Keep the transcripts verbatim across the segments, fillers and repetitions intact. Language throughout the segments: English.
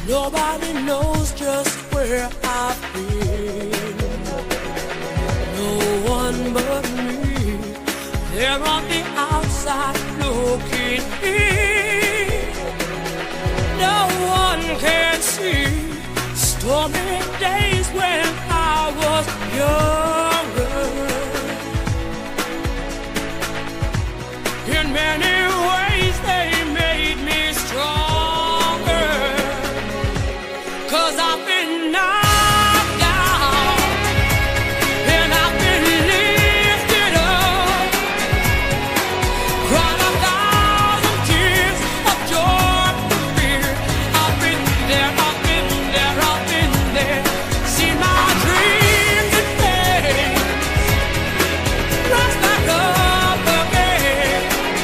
Nobody knows just where I've been. No one but me. They're on the outside looking in. No one can see stormy days when I was younger. In many ways they made me stronger, 'cause I've been knocked down and I've been lifted up, cried a thousand tears of joy and fear. I've been there, I've been there, I've been there, seen my dreams and pain rise back up again.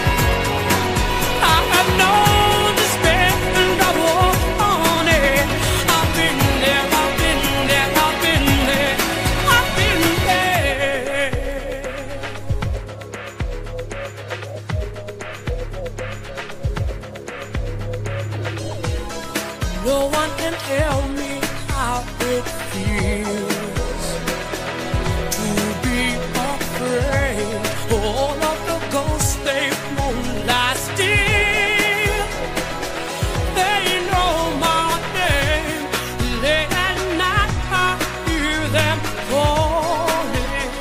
I have known despair and I walk on it. I've been there, I've been there, I've been there, I've been there. No one can tell me how it feels to be afraid. All of the ghosts, they won't lie still. They know my name. Late at night I hear them calling.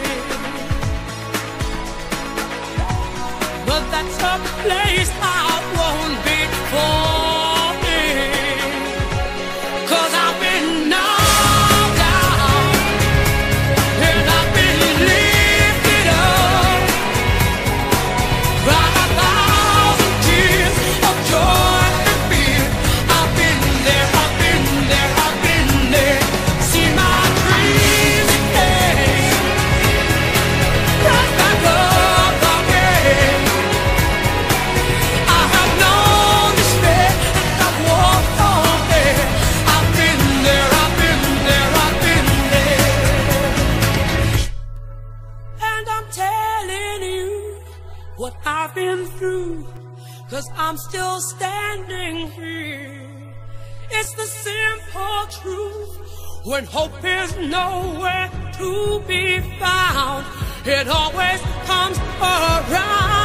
But that's a place I won't be falling, 'cause I've been knocked down and I've been lifted up, cried a thousand tears of joy and fear. I've been there, I've been there, I've been there, seen my dreams again, rise back up again. I have known despair and I've walked on there. I've been there, I've been there, I've been there. And I'm telling you what I've been through, 'cause I'm still standing here. It's the simple truth. When hope is nowhere to be found, it always comes around.